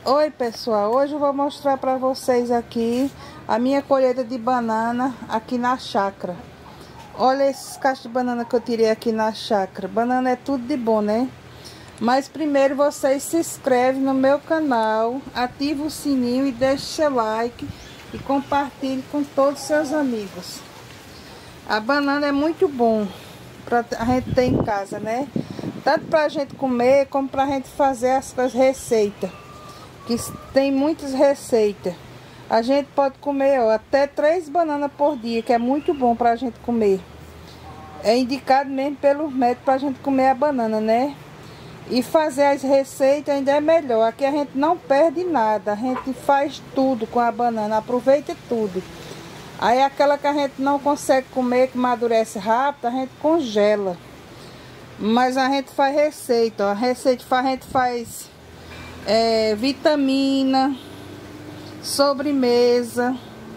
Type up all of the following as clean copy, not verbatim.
Oi pessoal, hoje eu vou mostrar para vocês aqui a minha colheita de banana aqui na chácara. Olha esses cachos de banana que eu tirei aqui na chácara. Banana é tudo de bom, né? Mas primeiro vocês se inscrevem no meu canal, ativa o sininho e deixe seu like e compartilhe com todos os seus amigos. A banana é muito bom para a gente ter em casa, né? Tanto para a gente comer como para a gente fazer as coisas, receitas. Que tem muitas receitas. A gente pode comer até 3 bananas por dia, que é muito bom para a gente comer. É indicado mesmo pelo médico para a gente comer a banana, né? E fazer as receitas ainda é melhor. Aqui a gente não perde nada, a gente faz tudo com a banana, aproveita tudo. Aí aquela que a gente não consegue comer, que amadurece rápido, a gente congela. Mas a gente faz receita, ó. A receita a gente faz vitamina, sobremesa,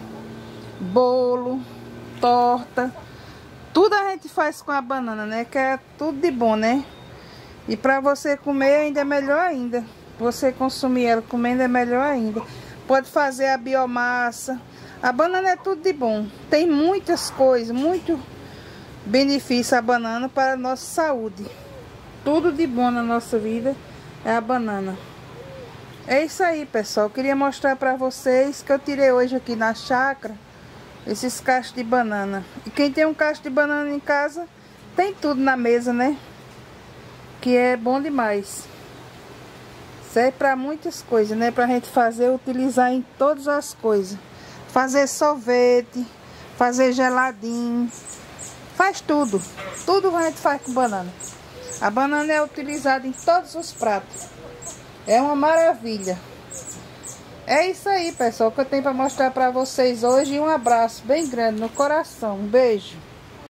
bolo, torta, tudo a gente faz com a banana, né? Que é tudo de bom, né? E para você comer ainda é melhor ainda. Você consumir ela comendo é melhor ainda. Pode fazer a biomassa. A banana é tudo de bom. Tem muitas coisas, muito benefício a banana para a nossa saúde. Tudo de bom na nossa vida é a banana. É isso aí, pessoal. Eu queria mostrar para vocês que eu tirei hoje aqui na chácara esses cachos de banana. E quem tem um cacho de banana em casa, tem tudo na mesa, né? Que é bom demais. Serve para muitas coisas, né? Pra gente fazer, utilizar em todas as coisas. Fazer sorvete, fazer geladinho. Faz tudo. Tudo a gente faz com banana. A banana é utilizada em todos os pratos. É uma maravilha. É isso aí, pessoal, que eu tenho para mostrar para vocês hoje. E um abraço bem grande no coração. Um beijo.